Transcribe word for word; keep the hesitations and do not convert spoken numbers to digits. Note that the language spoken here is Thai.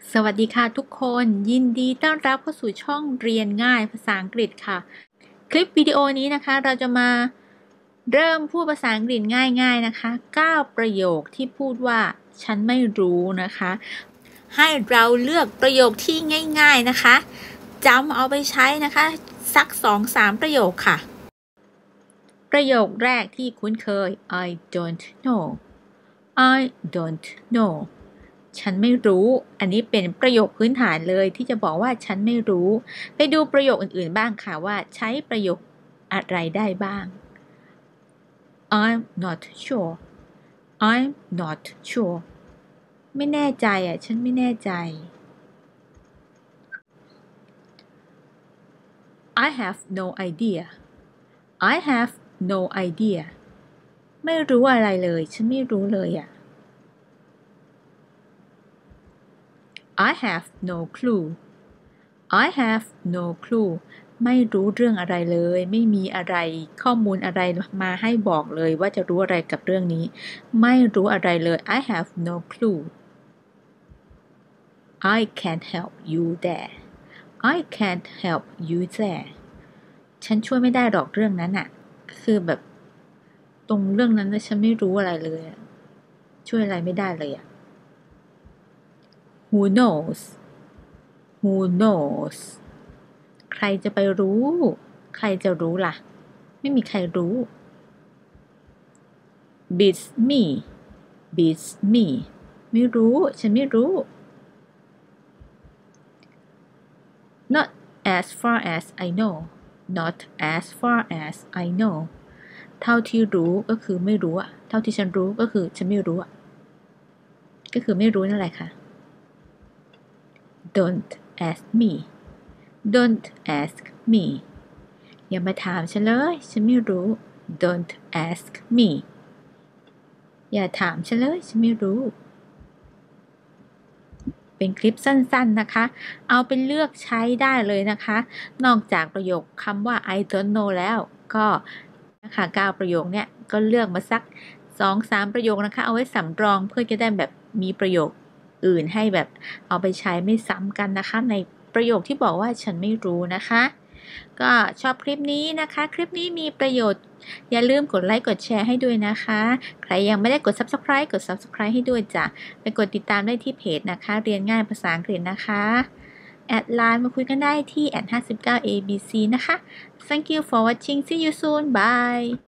สวัสดีค่ะทุกคนยินดีต้อนรับเข้าสู่ช่องเรียนง่ายภาษาอังกฤษค่ะคลิปวิดีโอนี้นะคะเราจะมาเริ่มพูดภาษาอังกฤษง่ายๆนะคะเก้าประโยคที่พูดว่าฉันไม่รู้นะคะให้เราเลือกประโยคที่ง่ายๆนะคะจำเอาไปใช้นะคะสัก สองถึงสาม ประโยคค่ะประโยคแรกที่คุ้นเคย I don't know I don't knowฉันไม่รู้ อันนี้เป็นประโยคพื้นฐานเลยที่จะบอกว่าฉันไม่รู้ ไปดูประโยคอื่นๆบ้างค่ะว่าใช้ประโยคอะไรได้บ้าง I'm not sure I'm not sure ไม่แน่ใจอ่ะฉันไม่แน่ใจ I have no idea I have no idea ไม่รู้อะไรเลยฉันไม่รู้เลยอ่ะI have no clue I have no clue ไม่รู้เรื่องอะไรเลยไม่มีอะไรข้อมูลอะไรมาให้บอกเลยว่าจะรู้อะไรกับเรื่องนี้ไม่รู้อะไรเลย I have no clue I can't help you there I can't help you there ฉันช่วยไม่ได้หรอกเรื่องนั้นอะคือแบบตรงเรื่องนั้นนะฉันไม่รู้อะไรเลยช่วยอะไรไม่ได้เลยอะ Who knows Who knows ใครจะไปรู้ใครจะรู้ล่ะไม่มีใครรู้ beats me beats me ไม่รู้ฉันไม่รู้ not as far as I know not as far as I know เท่าที่รู้ก็คือไม่รู้อะเท่าที่ฉันรู้ก็คือฉันไม่รู้อะก็คือไม่รู้นั่นแหละค่ะ don't ask me don't ask me อย่ามาถามฉันเลยฉันไม่รู้ don't ask me อย่าถามฉันเลยฉันไม่รู้เป็นคลิปสั้นๆนะคะเอาเป็นเลือกใช้ได้เลยนะคะนอกจากประโยคคำว่า I don't know แล้วก็นะคะเก้าประโยคเนี้ยก็เลือกมาสัก สองถึงสาม ประโยคนะคะเอาไว้สำรองเพื่อจะได้แบบมีประโยคอื่นให้แบบเอาไปใช้ไม่ซ้ำกันนะคะในประโยคที่บอกว่าฉันไม่รู้นะคะก็ชอบคลิปนี้นะคะคลิปนี้มีประโยชน์อย่าลืมกดไลค์กดแชร์ให้ด้วยนะคะใครยังไม่ได้กด ซับสไครบ์ กด ซับสไครบ์ ให้ด้วยจ้ะไปกดติดตามได้ที่เพจนะคะเรียนง่ายภาษาอังกฤษนะคะแอดไลน์มาคุยกันได้ที่ แอท ห้าสิบเก้า เอ บี ซี นะคะ Thank you for watching see you soon bye